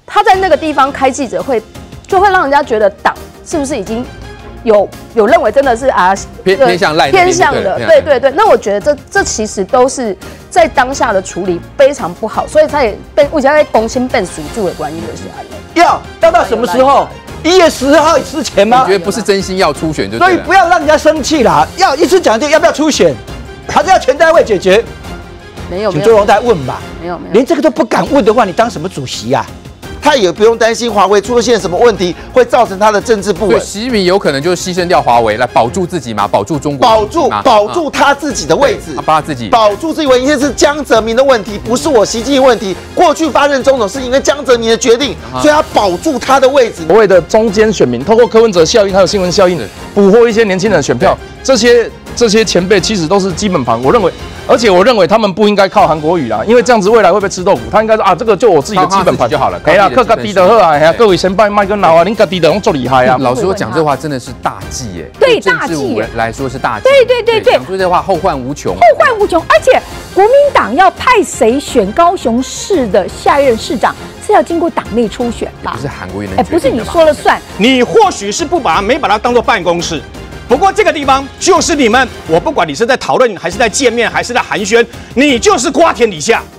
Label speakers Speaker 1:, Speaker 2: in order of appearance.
Speaker 1: 他在那个地方开记者会，就会让人家觉得党是不是已经有认为真的是啊
Speaker 2: 偏向赖
Speaker 1: 偏向的，对。那我觉得这其实都是在当下的处理非常不好，所以他也被我觉得公心变属住的关系就是
Speaker 3: 要到什么时候？1月10号之前吗？
Speaker 2: 我觉得不是真心要初选就对了。
Speaker 3: 所以不要让人家生气啦，要一直讲就要不要初选，还是要全代会解决？
Speaker 1: 没有，
Speaker 3: 请周荣再问吧。
Speaker 1: 没有，
Speaker 3: 连这个都不敢问的话，你当什么主席啊？
Speaker 4: 他也不用担心华为出现什么问题会造成他的政治不稳。
Speaker 2: 习近平有可能就牺牲掉华为来保住自己嘛，保住中国，
Speaker 4: 保住他自己的位置，
Speaker 2: 把他自己
Speaker 4: 保住自己位置。现在是江泽民的问题，不是我习近平问题。过去发任总统是因为江泽民的决定，所以他保住他的位置。
Speaker 5: 所谓的中间选民，透过柯文哲效应还有新闻效应，捕获一些年轻人的选票，这些前辈其实都是基本盘。而且我认为他们不应该靠韩国瑜啦，因为这样子未来会被吃豆腐。他应该说啊，这个就我自己的基本盘
Speaker 2: 就好了。
Speaker 5: 哎呀，各地的好啊，哎呀，各位先拜麦跟老啊，您各地的都做厉害啊。
Speaker 2: 老实说，讲这话真的是大忌耶。
Speaker 1: 对，
Speaker 2: 大忌来说是大忌。
Speaker 1: 对，
Speaker 2: 讲出这话后患无穷。
Speaker 6: 而且国民党要派谁选高雄市的下一任市长，是要经过党内初选吧？
Speaker 2: 不是韩国瑜能决定的吧？
Speaker 6: 不是你说了算。
Speaker 7: 你或许是没把它当作办公室。不过这个地方就是你们，我不管你是在讨论，还是在见面，还是在寒暄，你就是瓜田李下。